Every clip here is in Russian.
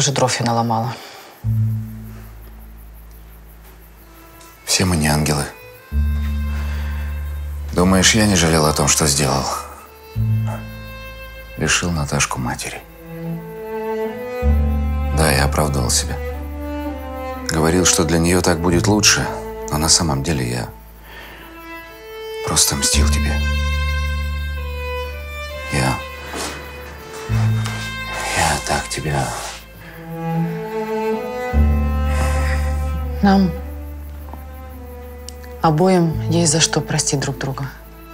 же дров я наломала. Все мы не ангелы. Думаешь, я не жалел о том, что сделал? Лишил Наташку матери. Да, я оправдывал себя. Говорил, что для нее так будет лучше, но на самом деле я просто мстил тебе. Я так тебя... Нам обоим есть за что простить друг друга.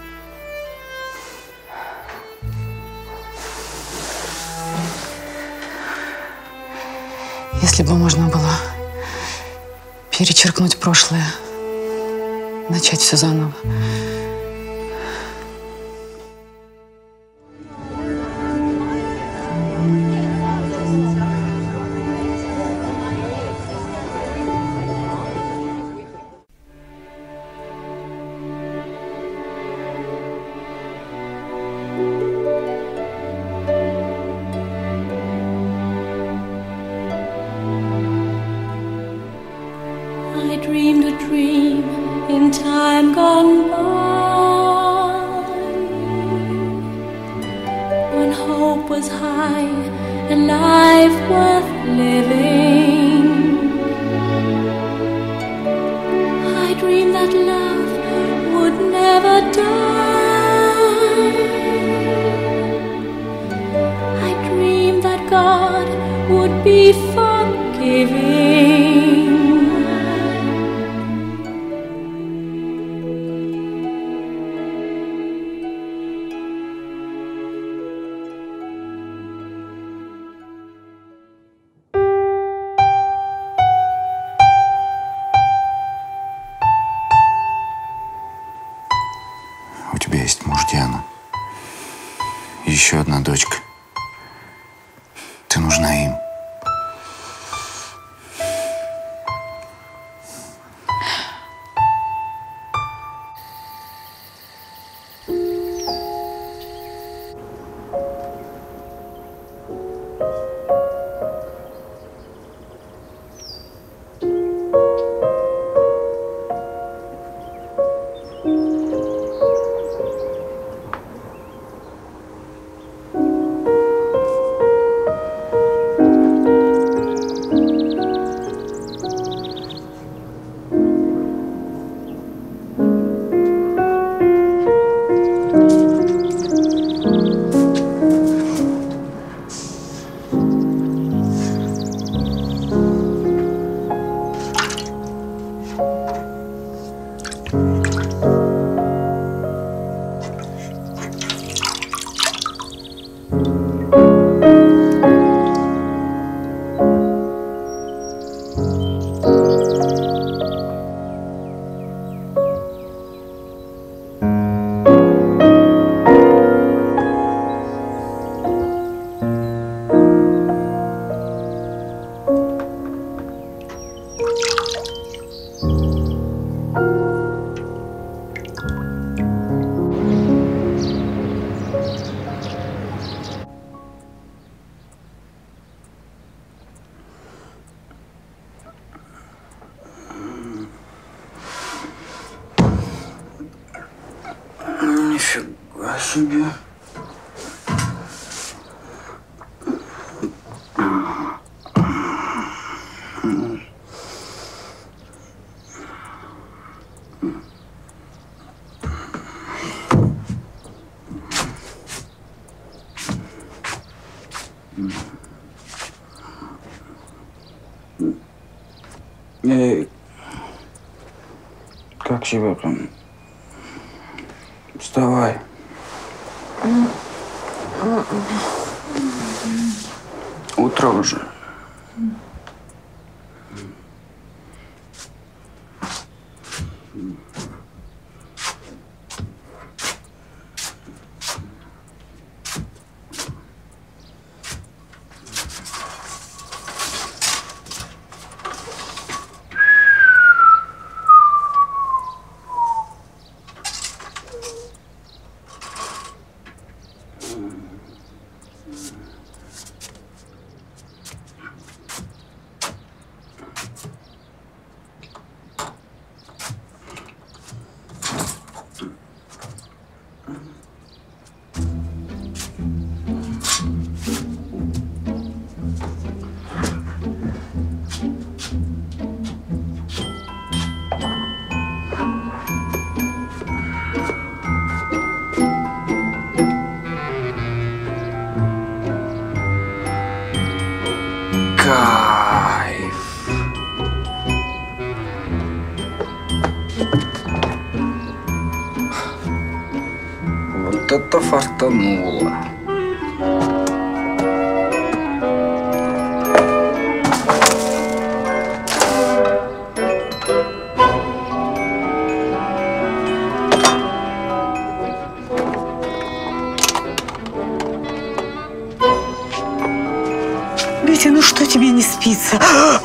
Если бы можно было перечеркнуть прошлое, начать все заново. I dreamed a dream in time gone by, when hope was high and life worth living. I dreamed that love would never die. I dreamed that God would be forgiving. У тебя есть муж, Диана. И еще одна дочка. Ты нужна им. Нифига себе. Эй, как тебя там? Вставай. Утро уже. что-то фартануло. Витя, ну что тебе не спится?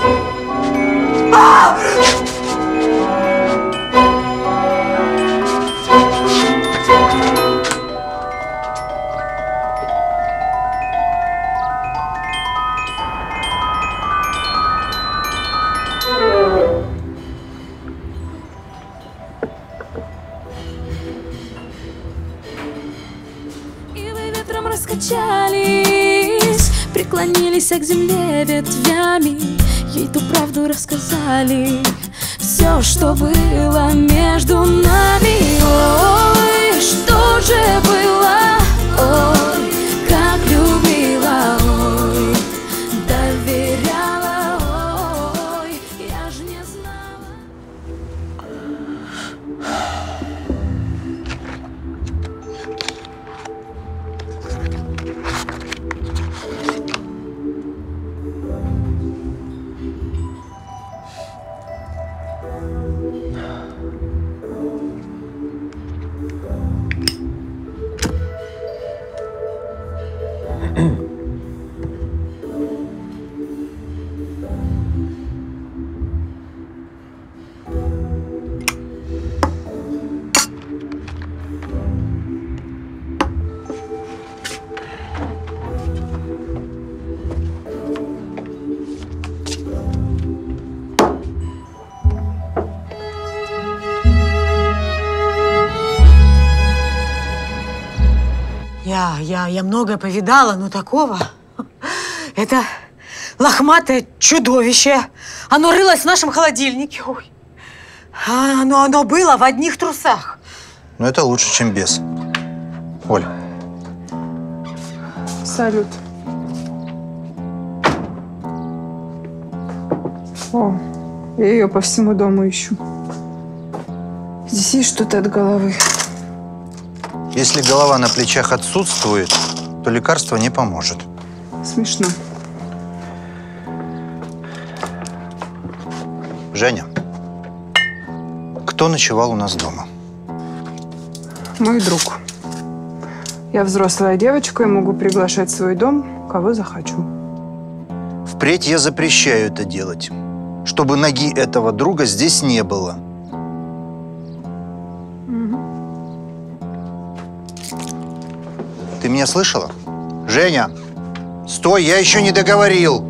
Ивы ветром раскачались, преклонились к земле ветвями, ей ту правду рассказали, все, что было между нами. Ой, что же было, ой, как любила, ой, доверяла, ой, я ж не знала. Я многое повидала, но такого... Это лохматое чудовище. Оно рылось в нашем холодильнике. Ой. Оно было в одних трусах. Но это лучше, чем без. Оль. Салют. О, я ее по всему дому ищу. Здесь есть что-то от головы. Если голова на плечах отсутствует, то лекарство не поможет. Смешно. Женя, кто ночевал у нас дома? Мой друг. Я взрослая девочка и могу приглашать в свой дом, кого захочу. Впредь я запрещаю это делать, чтобы ноги этого друга здесь не было. Ты меня слышала? Женя, стой, я еще не договорил.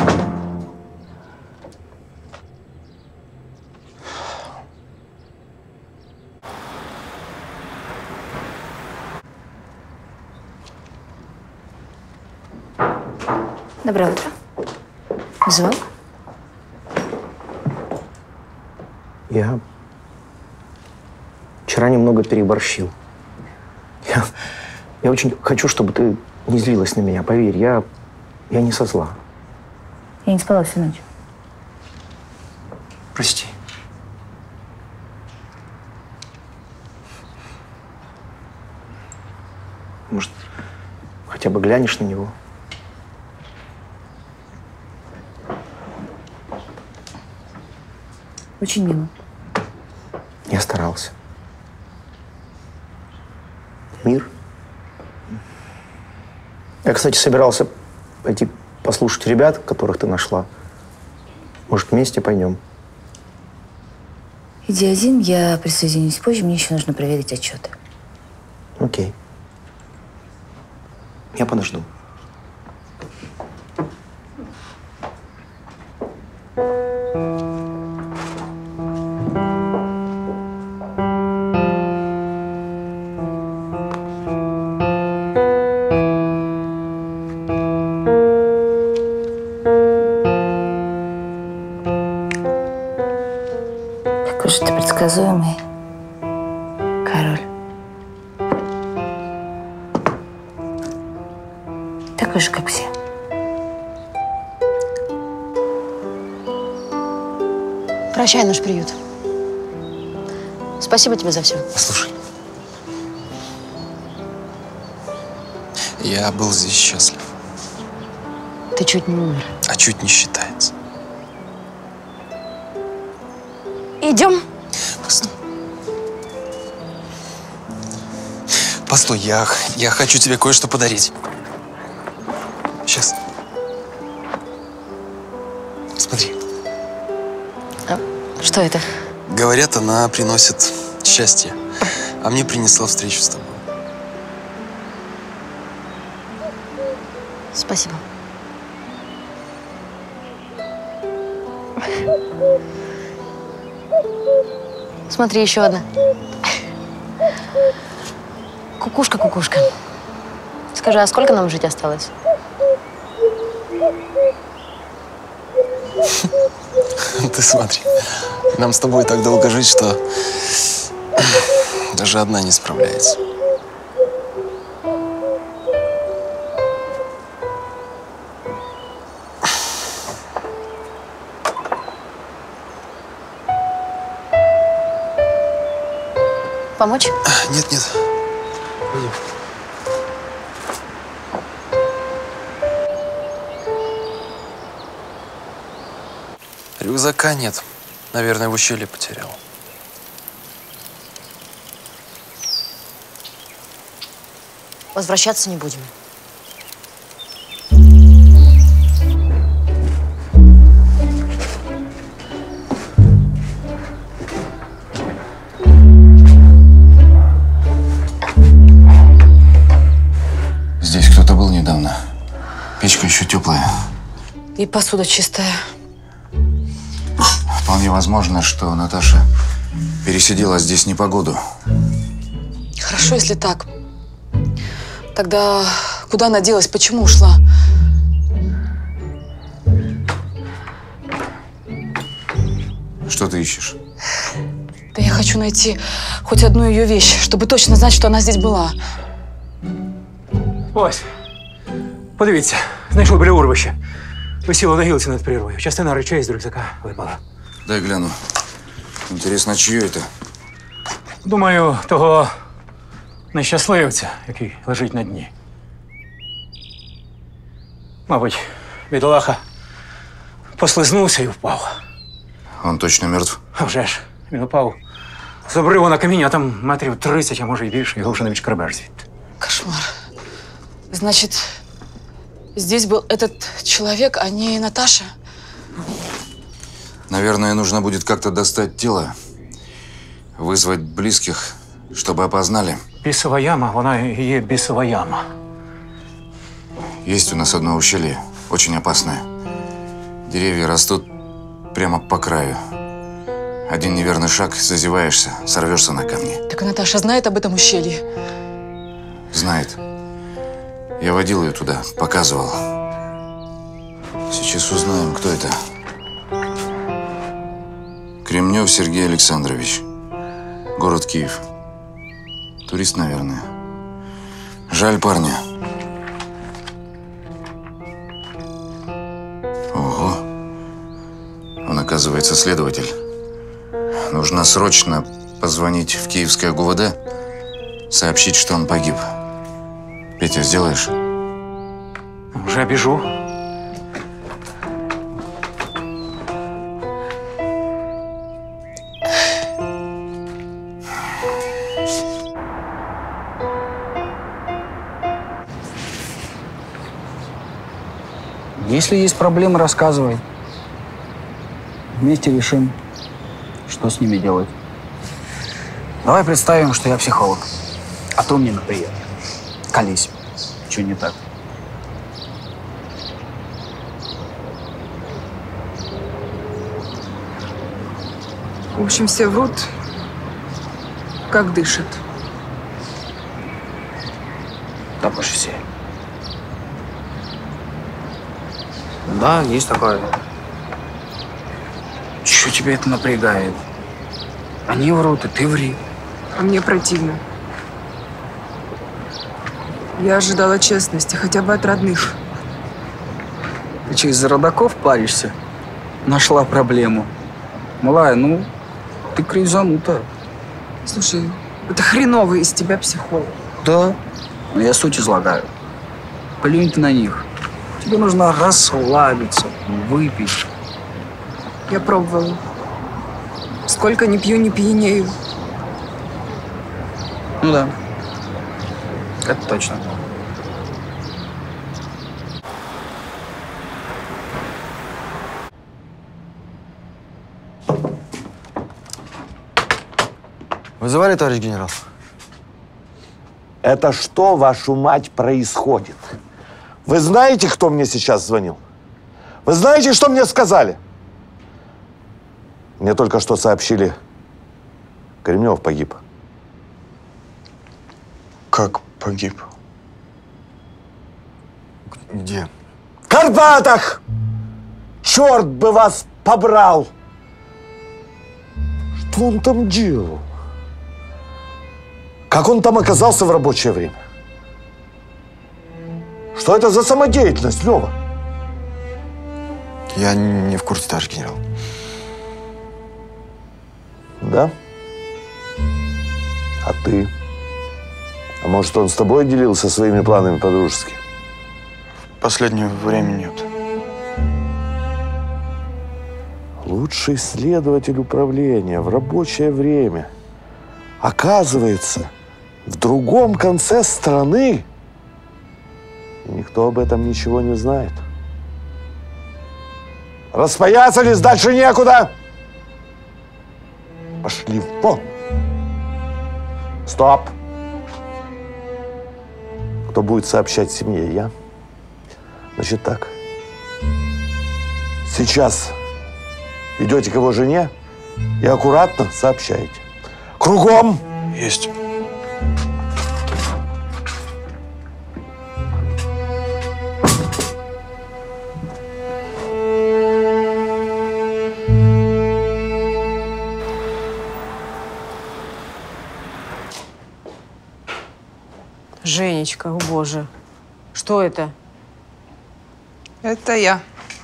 Доброе утро. Вызывал? Я вчера немного переборщил. Я очень хочу, чтобы ты не злилась на меня. Поверь, я не со зла. Я не спала всю ночь. Прости. Может, хотя бы глянешь на него? Очень мило. Я старался. Мир. Я, кстати, собирался пойти послушать ребят, которых ты нашла. Может, вместе пойдем? Иди один, я присоединюсь позже, мне еще нужно проверить отчеты. Окей. Я подожду. Какой же ты предсказуемый, король. Такой же, как все. Прощай, наш приют. Спасибо тебе за все. Послушай, Я был здесь счастлив. Ты чуть не умер. А чуть не считается. Идем. Постой. Постой, я хочу тебе кое-что подарить. Сейчас. Смотри. Что это? Говорят, она приносит счастье. А мне принесла встречу с тобой. Спасибо. Смотри, еще одна. Кукушка, кукушка. Скажи, а сколько нам жить осталось? Ты смотри. Нам с тобой так долго жить, что даже одна не справляется. Помочь? Нет, нет. Пойдем. Рюкзака нет. Наверное, в ущелье потерял. Возвращаться не будем. Здесь кто-то был недавно. Печка еще теплая. И посуда чистая. Вполне возможно, что Наташа пересидела здесь непогоду. Хорошо, если так. Тогда куда она делась? Почему ушла? Что ты ищешь? Да я хочу найти хоть одну ее вещь, чтобы точно знать, что она здесь была. Ось, подивіться, знайшов біля урвища. Висіло на гілці над прірвою. Частина речей з рюкзака випала. Дай гляну. Интересно, чье это? Думаю, того нещасливця, який лежить на дні. Мабуть, бідолаха послизнувся і впав. Он точно мертв? А вже ж, він упав з обриву на каміння, а там метрів 30, а може й більше, його вже не відшкребеш звідти. Кошмар. Значит, здесь был этот человек, а не Наташа? Наверное, нужно будет как-то достать тело, вызвать близких, чтобы опознали. Бісова яма, вона і є бісова яма. Есть у нас одно ущелье, очень опасное. Деревья растут прямо по краю. Один неверный шаг, зазеваешься, сорвешься на камни. Так Наташа знает об этом ущелье? Знает. Я водил ее туда, показывал. Сейчас узнаем, кто это. Кремнев Сергей Александрович. Город Киев. Турист, наверное. Жаль парня. Ого. Он, оказывается, следователь. Нужно срочно позвонить в Киевское ГУВД, сообщить, что он погиб. Петя, сделаешь? Вже біжу. Если есть проблемы, рассказывай. Вместе решим, что с ними делать. Давай представим, что я психолог, а ты мне на прием. Колись. Что не так? В общем, все врут, как дышат. Да, почти все. Да, есть такое. Чего тебя это напрягает? Они врут, и ты ври. А мне противно. Я ожидала честности, хотя бы от родных. Ты что, из-за родаков паришься? Нашла проблему. Малая, ну, ты кризанута. Слушай, это хреновый из тебя психолог. Да, но я суть излагаю. Плюнь ты на них. Тебе нужно расслабиться, выпить. Я пробовала. Сколько не пью, не пьянею. Ну да. Это точно. Вызывали, товарищ генерал? Это что, вашу мать, происходит? Вы знаете, кто мне сейчас звонил? Вы знаете, что мне сказали? Мне только что сообщили, Кремнев погиб. Как погиб? Где? В Карпатах! Черт бы вас побрал! Что он там делал? Как он там оказался в рабочее время? Что это за самодеятельность, Лева? Я не в курсе, товарищ генерал. Да? А ты? А может, он с тобой делился своими планами по-дружески? В последнее время нет. Лучший следователь управления в рабочее время. Оказывается, в другом конце страны. И никто об этом ничего не знает. Распоясались, дальше некуда. Пошли вон. Стоп. Кто будет сообщать семье? Я? Значит так. Сейчас идете к его жене и аккуратно сообщаете. Кругом. Есть. Женечка, о боже. Что это? Это я.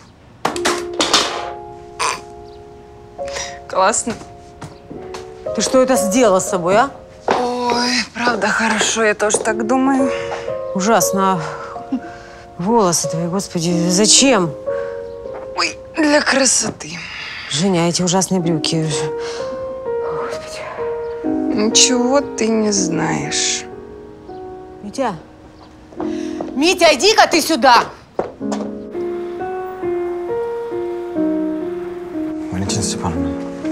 Классно. Ты что это сделала с собой, а? Ой, правда хорошо, я тоже так думаю. Ужасно. Волосы твои, господи, зачем? Ой, для красоты. Женя, эти ужасные брюки. Ничего ты не знаешь. Митя? Митя, иди-ка ты сюда! Валентина Степановна.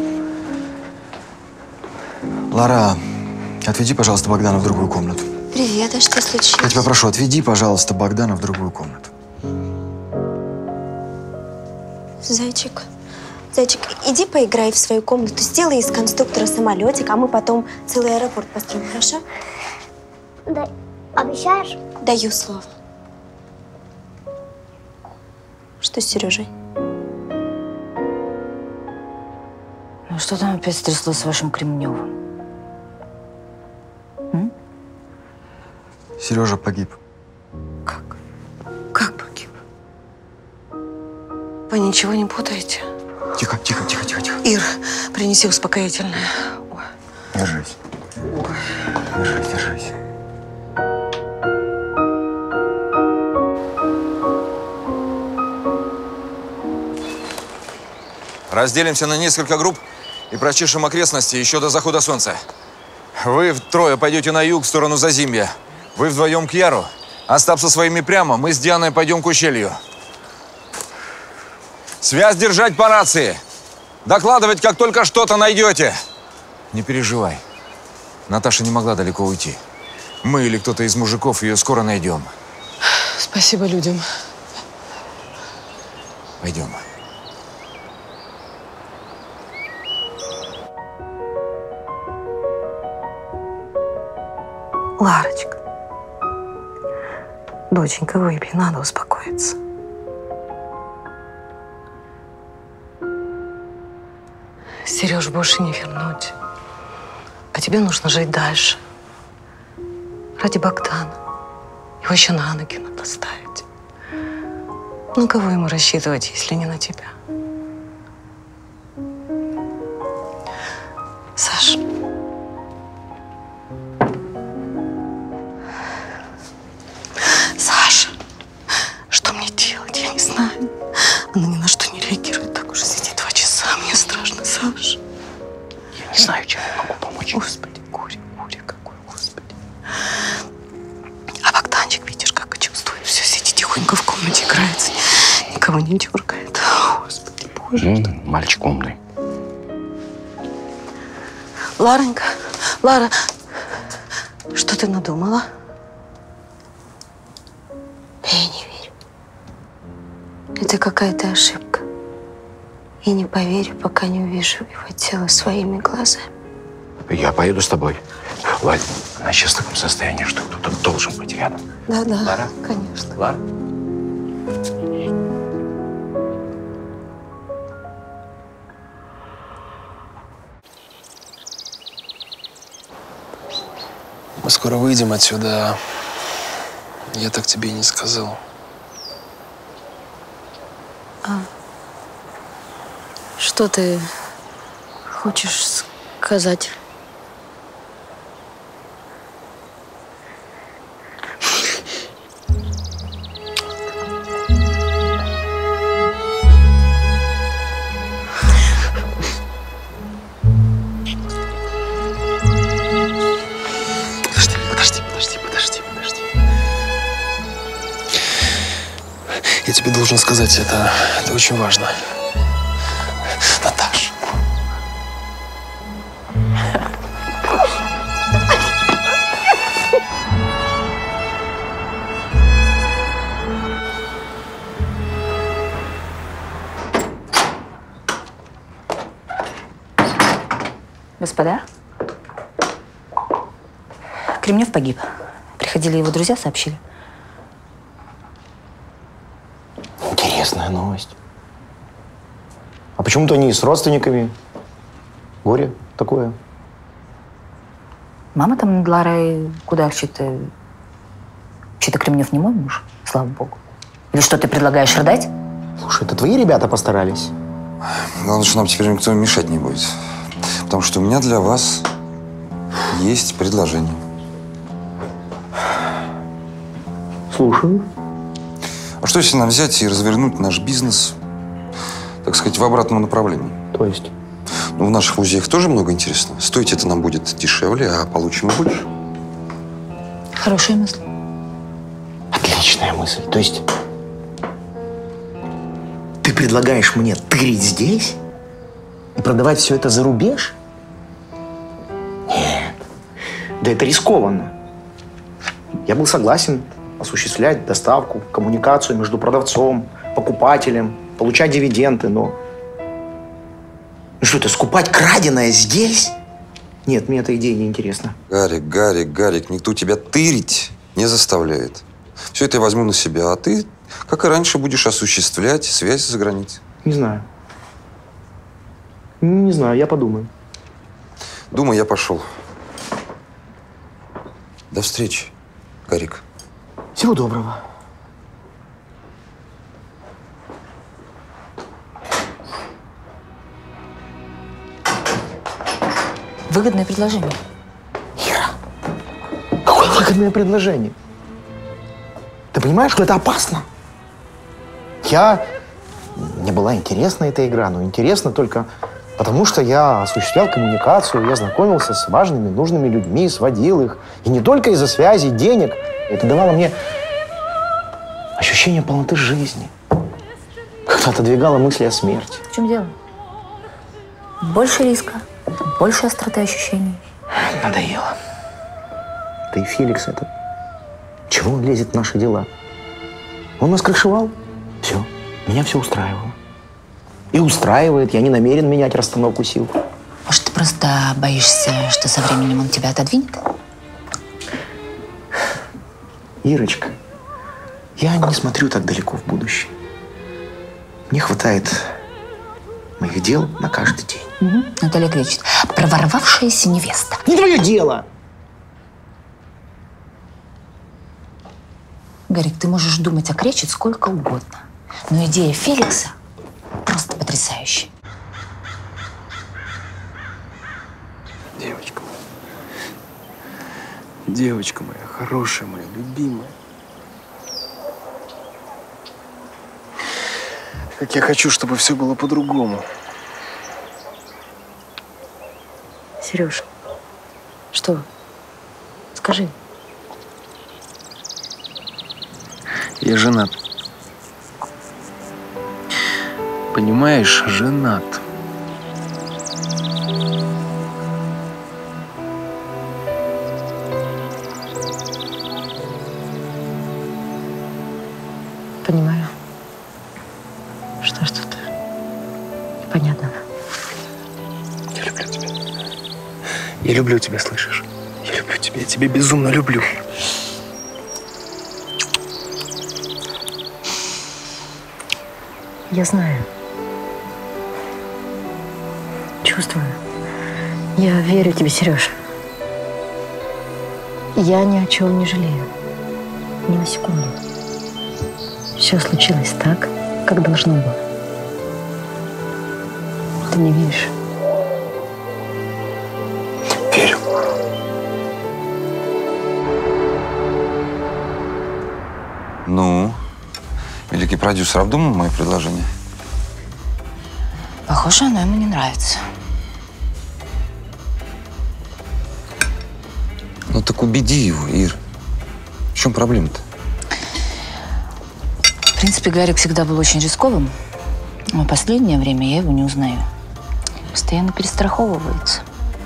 Лара, отведи, пожалуйста, Богдана в другую комнату. Привет, а что случилось? Я тебя прошу, отведи, пожалуйста, Богдана в другую комнату. Зайчик, иди поиграй в свою комнату, сделай из конструктора самолетик, а мы потом целый аэропорт построим, хорошо? Да. Обещаешь? Даю слово. Что с Сережей? Ну что там опять стряслось с вашим Кремневым? Сережа погиб. Как погиб? Вы ничего не путаете? Тихо. Ир, принеси успокоительное. Держись. Держись. Разделимся на несколько групп и прочешем окрестности еще до захода солнца. Вы трое пойдете на юг, в сторону Зазимья. Вы вдвоем к Яру. Остап со своими прямо. Мы с Дианой пойдем к ущелью. Связь держать по рации. Докладывать, как только что-то найдете. Не переживай. Наташа не могла далеко уйти. Мы или кто-то из мужиков ее скоро найдем. Спасибо людям. Пойдем. Ларочка, доченька, выпей, надо успокоиться. Сереж больше не вернуть. А тебе нужно жить дальше. Ради Богдана. Его еще на ноги надо ставить. На кого ему рассчитывать, если не на тебя? Саш. Саша. знаю, чем я могу помочь. Господи, горе какое, Господи. А Богданчик, видишь, как и чувствует. Все, сидит тихонько в комнате, играется. Никого не дергает. Господи, Боже. Мальчик умный. Ларенька, Лара, что ты надумала? Я не верю. Это какая-то ошибка. И не поверю, пока не увижу его тело своими глазами. Я поеду с тобой. Ладь, она сейчас в таком состоянии, что кто-то должен быть рядом. Да, Лара? конечно. Лара? Мы скоро выйдем отсюда. Я так тебе и не сказал. Что ты хочешь сказать? Подожди. Я тебе должен сказать, это очень важно. Наташ. Господа, Кремнев погиб. Приходили его друзья, сообщили. Интересная новость. А почему-то они с родственниками. Горе такое. Мама там над Ларой кудахчет-то. Че-то Кремнев не мой муж, слава богу. Или что ты предлагаешь, рыдать? Слушай, это твои ребята постарались? Главное, что нам теперь никто мешать не будет. Потому что у меня для вас есть предложение. Слушаю. А что, если нам взять и развернуть наш бизнес, так сказать, в обратном направлении? То есть? Ну, в наших музеях тоже много интересного. Стоить это нам будет дешевле, а получим и больше. Хорошая мысль. Отличная мысль. То есть ты предлагаешь мне тырить здесь и продавать все это за рубеж? Нет. Да это рискованно. Я был согласен осуществлять доставку, коммуникацию между продавцом, покупателем, получать дивиденды, но... Ну что это, скупать краденое здесь? Нет, мне эта идея не интересна. Гарик, никто тебя тырить не заставляет. Все это я возьму на себя, а ты, как и раньше, будешь осуществлять связь за границей. Не знаю. Не знаю, я подумаю. Думаю, я пошел. До встречи, Гарик. Всего доброго. Выгодное предложение. Ира, какое выгодное предложение? Ты понимаешь, что это опасно? Мне была интересна эта игра, но интересна только потому, что я осуществлял коммуникацию, я знакомился с важными, нужными людьми, сводил их. И не только из-за связей, денег. Это давало мне ощущение полноты жизни. Как-то отодвигало мысли о смерти. В чем дело? Больше риска, больше остроты ощущений. Надоело. Да и Феликс это... Чего он лезет в наши дела? Он нас крышевал. Все. Меня все устраивало. И устраивает. Я не намерен менять расстановку сил. Может, ты просто боишься, что со временем он тебя отодвинет? Ирочка, я не смотрю так далеко в будущее. Мне хватает моих дел на каждый день. Угу. Наталья кричит. Проворовавшаяся невеста. Не твое дело! Гарик, ты можешь думать о кречет сколько угодно. Но идея Феликса просто потрясающая. Девочка моя, хорошая моя, любимая. Как я хочу, чтобы все было по-другому. Сереж, что? Скажи. Я женат. Понимаешь, женат. Понимаю. Что ж тут непонятного? Я люблю тебя. Я люблю тебя, слышишь? Я люблю тебя. Я тебя безумно люблю. Я знаю. Чувствую. Я верю тебе, Сереж. Я ни о чем не жалею. Ни на секунду. Все случилось так, как должно было. Ты мне веришь? Верю. Ну, великий продюсер обдумал мое предложение? Похоже, оно ему не нравится. Ну так убеди его, Ир. В чем проблема-то? В принципе, Гарик всегда был очень рисковым, но в последнее время я его не узнаю. Постоянно перестраховывается.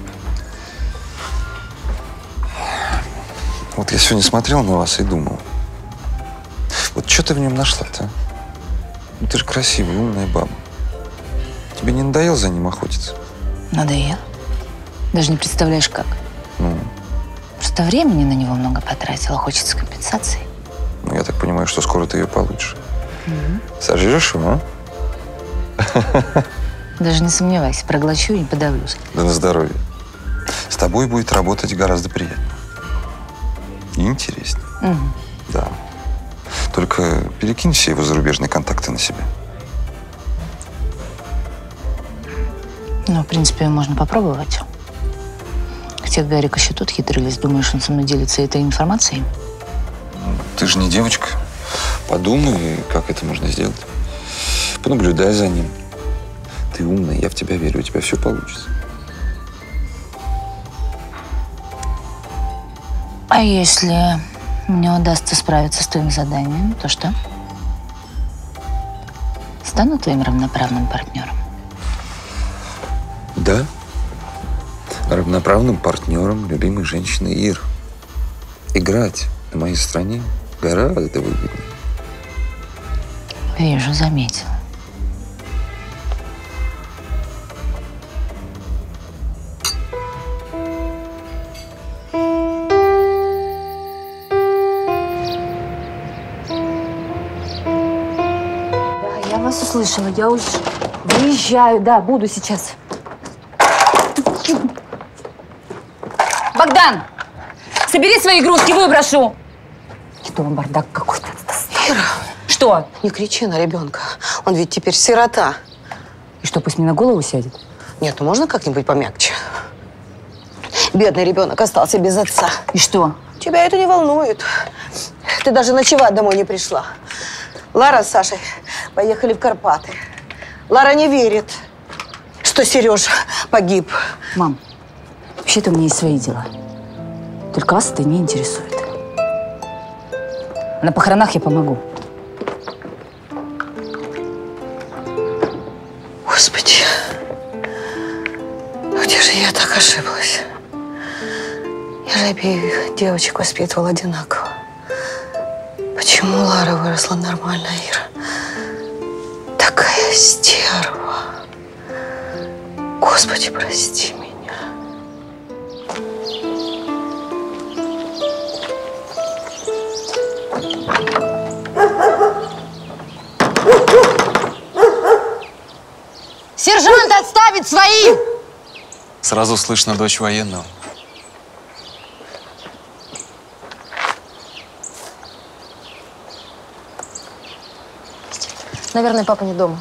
Вот я сегодня смотрел на вас и думал. Вот что ты в нем нашла-то? Ну, ты же красивая, умная баба. Тебе не надоело за ним охотиться? Надоело. Даже не представляешь, как. Ну, Просто времени на него много потратила, хочется компенсации. ну, я так понимаю, что скоро ты ее получишь. Сожрешь его, а? Даже не сомневайся, проглочу и не подавлюсь. Да на здоровье. С тобой будет работать гораздо приятнее. И интереснее. Да. Только перекинь все его зарубежные контакты на себя. Ну, в принципе, можно попробовать. Хотя Гарик еще тут хитрились. Думаешь, он со мной делится этой информацией? Ты же не девочка. Подумай, как это можно сделать. Понаблюдай за ним. Ты умная, я в тебя верю, у тебя все получится. А если мне удастся справиться с твоим заданием, то что? Стану твоим равноправным партнером? Да. Равноправным партнером любимой женщины Ир. Играть на моей стороне гораздо выгоднее. Вижу, заметила. Да, я вас услышала. Я уж выезжаю. Да, буду сейчас. Богдан! Собери свои игрушки, выброшу! Что, бардак какой-то. Ира, что? Не кричи на ребенка. Он ведь теперь сирота. И что, пусть мне на голову сядет? Нет, ну можно как-нибудь помягче? Бедный ребенок остался без отца. И что? Тебя это не волнует. Ты даже ночевать домой не пришла. Лара с Сашей поехали в Карпаты. Лара не верит, что Сережа погиб. Мам, вообще-то у меня есть свои дела. Только вас это не интересует. На похоронах я помогу. Господи, где же я так ошиблась? Я же обеих девочек воспитывала одинаково. Почему Лара выросла нормально, Ира? Такая стерва. Господи, прости меня. Сержант отставить свои! Сразу слышно дочь военного. Наверное, папа не дома.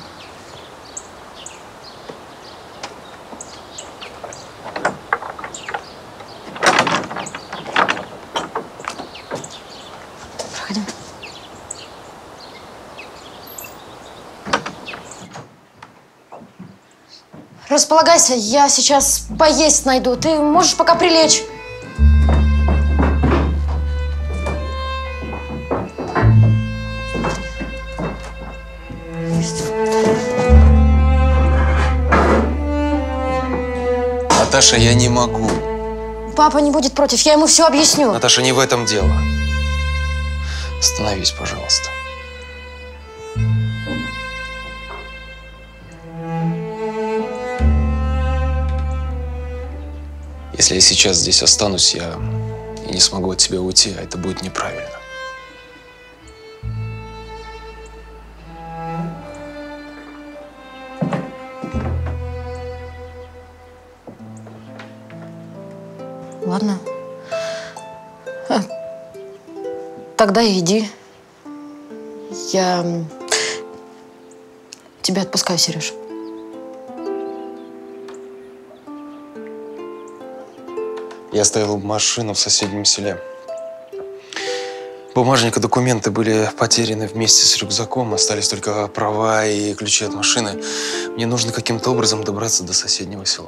Проходи. Располагайся, я сейчас поесть найду. Ты можешь пока прилечь. Наташа, я не могу. Папа не будет против, я ему все объясню. Наташа, не в этом дело. Остановись, пожалуйста. Если я сейчас здесь останусь, я и не смогу от тебя уйти, а это будет неправильно. Ладно. Тогда иди. Я тебя отпускаю, Сереж. Я оставил машину в соседнем селе. Бумажник и документы были потеряны вместе с рюкзаком. Остались только права и ключи от машины. Мне нужно каким-то образом добраться до соседнего села.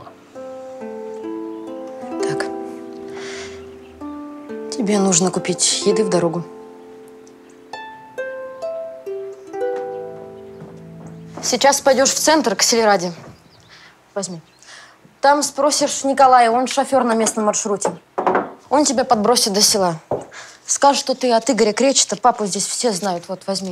Тебе нужно купить еды в дорогу. Сейчас пойдешь в центр к Селераде. Возьми. Там спросишь Николая, он шофер на местном маршруте. Он тебя подбросит до села. Скажешь, что ты от Игоря Кречета, папу здесь все знают. Вот, возьми.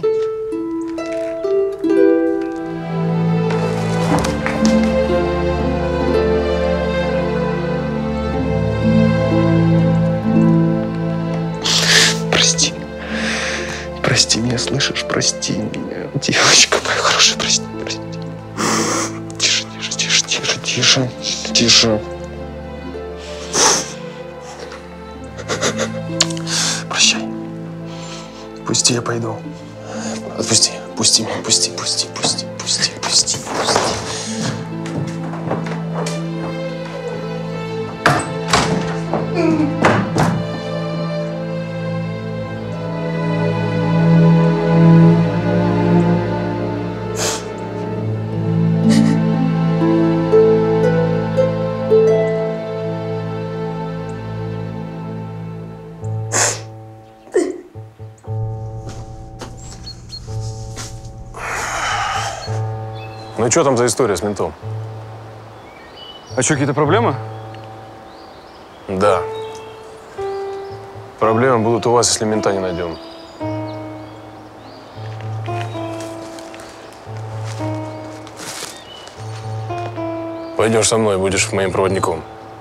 Прости меня, слышишь? Прости меня. Девочка моя хорошая, прости, прости. Тише, тише, тише, тише, тише, тише. Прощай. Пусти, я пойду. Отпусти, пусти меня, пусти, пусти, пусти, пусти, пусти, пусти. Ну что там за история с ментом? А что, какие-то проблемы? Да. Проблемы будут у вас, если мента не найдем. Пойдешь со мной, будешь моим проводником.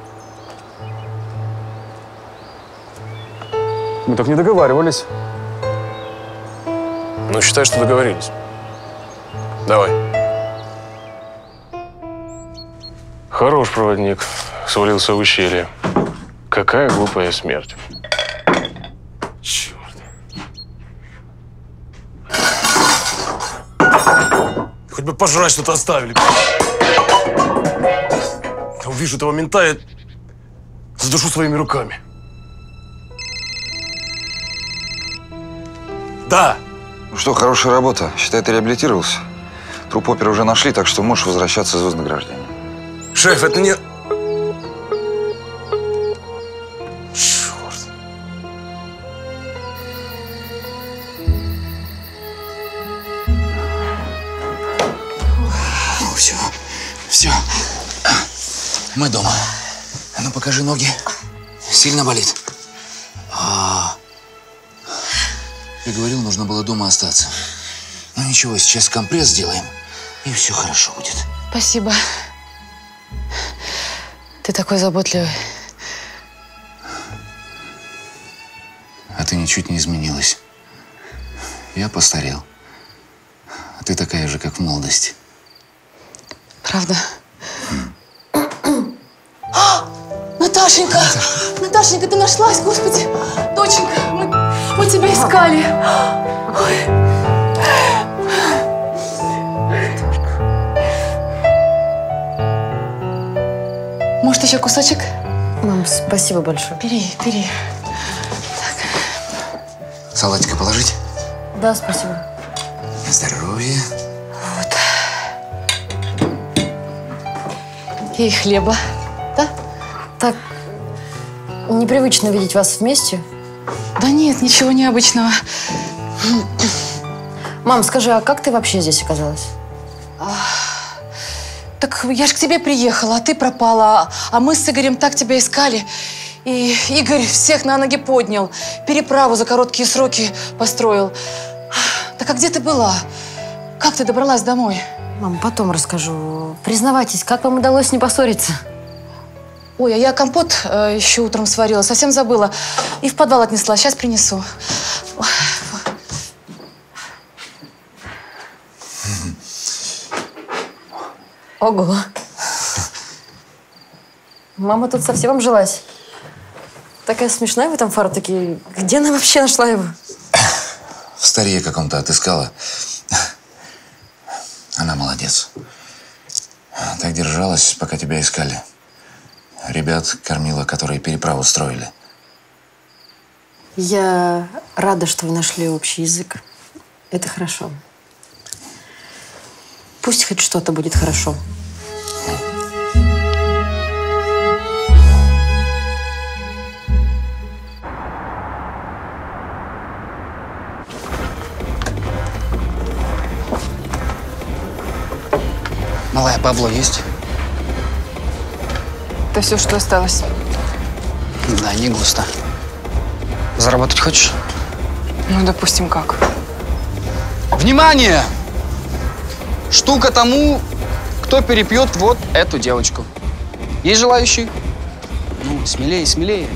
Мы так не договаривались. Ну, считай, что договорились. Давай. Хорош проводник. Свалился в ущелье. Какая глупая смерть. Черт. Хоть бы пожрать что-то оставили. Я увижу этого мента и задушу своими руками. Да. Ну что, хорошая работа. Считай, ты реабилитировался. Труп опера уже нашли, так что можешь возвращаться из вознаграждения. Шеф, это не... Все, все. Мы дома. Ну, покажи ноги. Сильно болит? Я говорил, нужно было дома остаться. Ну ничего, сейчас компресс сделаем, и все хорошо будет. Спасибо. Ты такой заботливый. А ты ничуть не изменилась. Я постарел. А ты такая же, как в молодости. Правда? Наташенька! Наташенька, ты нашлась, Господи! Доченька, мы тебя искали. Ой. Может, еще кусочек? Мам, спасибо большое. Бери, бери. Салатика положить? Да, спасибо. На здоровье. Вот. И хлеба, да? Так непривычно видеть вас вместе. Да нет, ничего необычного. Мам, скажи, а как ты вообще здесь оказалась? Так я ж к тебе приехала, а ты пропала. А мы с Игорем так тебя искали. И Игорь всех на ноги поднял. Переправу за короткие сроки построил. Так а где ты была? Как ты добралась домой? Мам, потом расскажу. Признавайтесь, как вам удалось не поссориться? Ой, а я компот еще утром сварила, совсем забыла. И в подвал отнесла, сейчас принесу. Ой. Ого. Мама тут совсем обжилась. Такая смешная в этом фартуке. Где она вообще нашла его? В старье каком-то отыскала. Она молодец. Так держалась, пока тебя искали. Ребят кормила, которые переправу строили. Я рада, что вы нашли общий язык. Это хорошо. Пусть хоть что-то будет хорошо. Малая, Пабло есть? Это все, что осталось. Да, не густо. Заработать хочешь? Ну, допустим, как? Внимание! Штука тому, кто перепьет вот эту девочку. Есть желающие? Ну, смелее, смелее.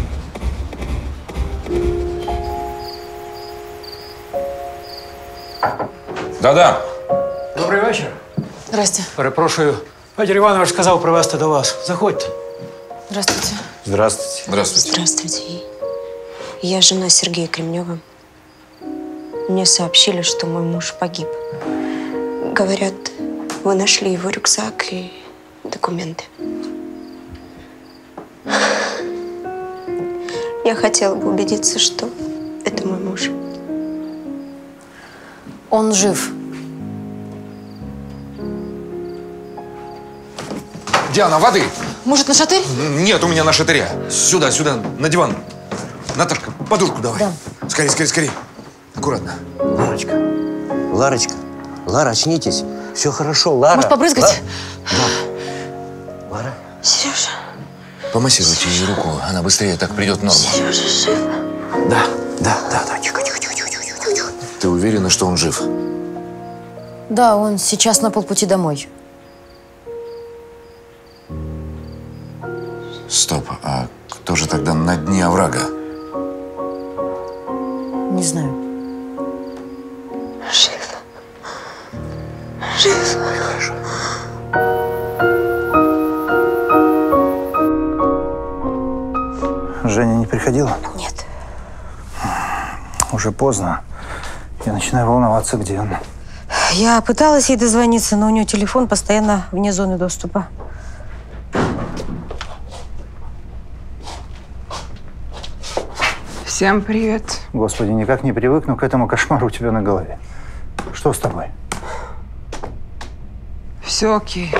Да-да. Добрий вечір. Здрасте. Перепрошую. Федір Іванович сказав привезти до вас. Заходьте. Здравствуйте. Здравствуйте. Здравствуйте. Здравствуйте. Я жена Сергея Кремнева. Мне сообщили, что мой муж погиб. Говорят, вы нашли его рюкзак и документы. Я хотела бы убедиться, что это мой муж. Он жив. Диана, воды! Может, на шатырь? Нет у меня на шатыря. Сюда, сюда, на диван. Наташка, подушку давай. Да. Скорей, скорей, скорей. Аккуратно. Ларочка, Ларочка, Лара, очнитесь. Все хорошо, Лара. Может, побрызгать? Да. Лара. Сережа. Помассируйте ей руку, она быстрее так придет в норму. Сережа жив. Да, тихо, тихо, тихо, тихо, тихо, тихо. Ты уверена, что он жив? Да, он сейчас на полпути домой. Стоп, а кто же тогда на дне оврага? Не знаю. Жив. Жив. Хорошо. Женя не приходила? Нет. Уже поздно. Я начинаю волноваться, где она. Я пыталась ей дозвониться, но у нее телефон постоянно вне зоны доступа. Всем привет. Господи, никак не привыкну к этому кошмару у тебя на голове. Что с тобой? Все окей.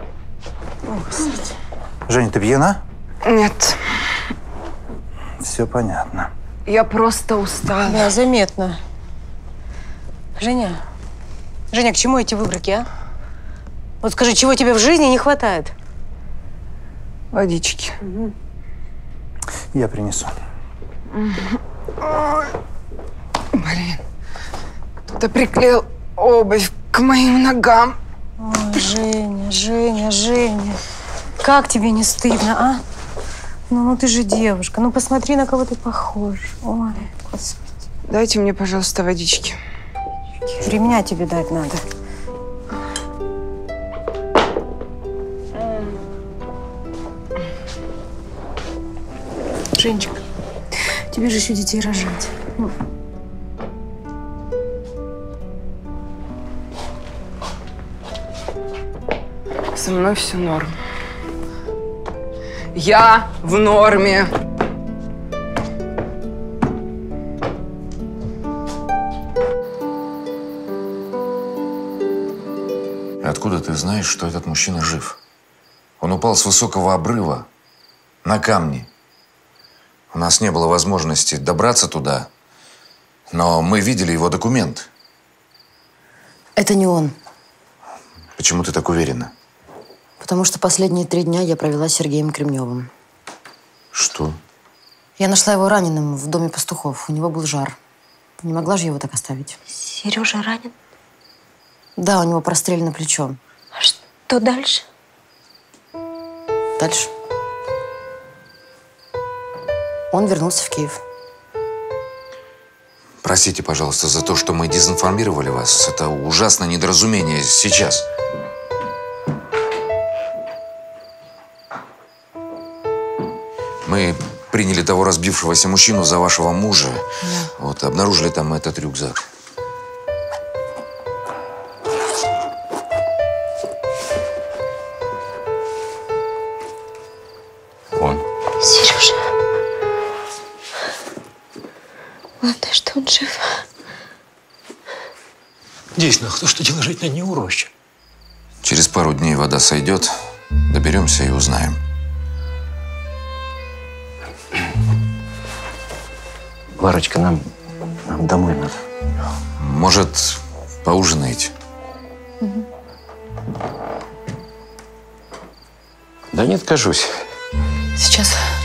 Женя, ты пьяна? Нет, Все понятно. я просто устала. Да, заметно. Женя, Женя, к чему эти выброки, а? Вот скажи, чего тебе в жизни не хватает? Водички. Я принесу. Ой. Блин. Кто-то приклеил обувь к моим ногам. Ой, Женя, Женя, Женя. Как тебе не стыдно, а? Ну ты же девушка. Ну посмотри, на кого ты похож. Ой, Господи. Дайте мне, пожалуйста, водички. Ремня тебе дать надо. Женечка, тебе же еще детей рожать. Ну. Со мной все норм. Я в норме. Откуда ты знаешь, что этот мужчина жив? Он упал с высокого обрыва на камни. У нас не было возможности добраться туда, но мы видели его документ. Это не он. Почему ты так уверена? Потому что последние 3 дня я провела с Сергеем Кремневым. Что? Я нашла его раненым в доме пастухов. У него был жар. Не могла же его так оставить. Сережа ранен? Да, у него прострелено плечо. А что дальше? Дальше. Он вернулся в Киев. Простите, пожалуйста, за то, что мы дезинформировали вас. Это ужасное недоразумение сейчас. Мы приняли того разбившегося мужчину за вашего мужа. Да. Вот, обнаружили там этот рюкзак. Он. Сережа. Главное, что он жив. Действительно, кто что делает жить на дне уроща? Через пару дней вода сойдет, доберемся и узнаем. Ларочка, нам домой надо. Может, поужинаете? Да не откажусь. Сейчас.